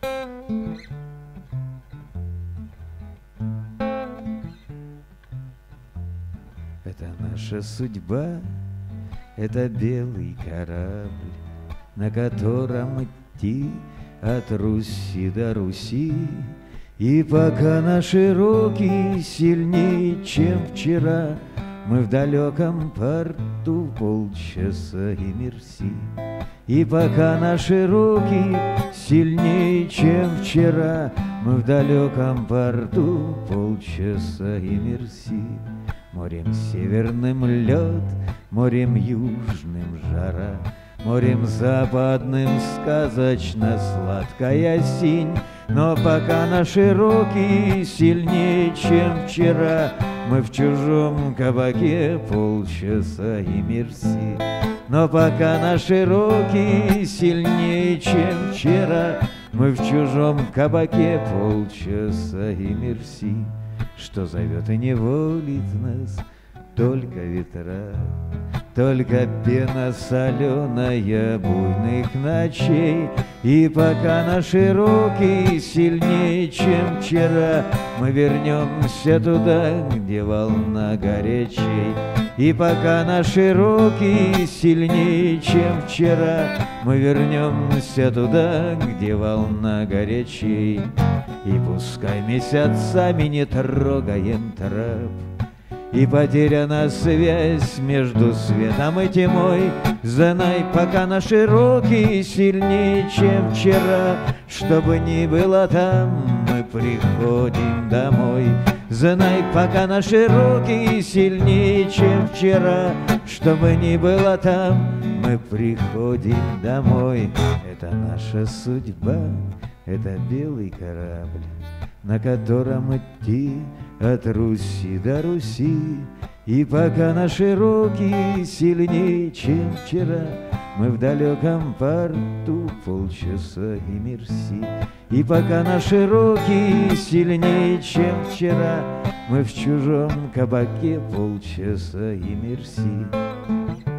Это наша судьба, это белый корабль, на котором идти от Руси до Руси. И пока наши руки сильнее, чем вчера, мы в далеком порту полчаса и мерси. И пока наши руки сильнее, чем вчера, мы в далеком порту полчаса и мерси. Морем северным лед, морем южным жара, морем западным сказочно сладкая синь. Но пока наши руки сильнее, чем вчера, мы в чужом кабаке полчаса и мерси. Но пока наши руки сильнее, чем вчера, мы в чужом кабаке полчаса и мерси. Что зовет и не волит нас только ветра, только пена соленая буйных ночей. И пока наши руки сильнее, чем вчера, мы вернемся туда, где волна горячей. И пока наши руки сильнее, чем вчера, мы вернемся туда, где волна горячей. И пускай месяцами не трогаем трап, и потеряна связь между светом и тьмой. Знай, пока наши руки сильнее, чем вчера, что бы ни было там, мы приходим домой. Знай, пока наши руки сильнее, чем вчера, что бы ни было там, мы приходим домой. Это наша судьба, это белый корабль, на котором идти от Руси до Руси. И пока наши руки сильнее, чем вчера, мы в далеком порту полчаса и мерси. И пока наши руки сильнее, чем вчера, мы в чужом кабаке полчаса и мерси.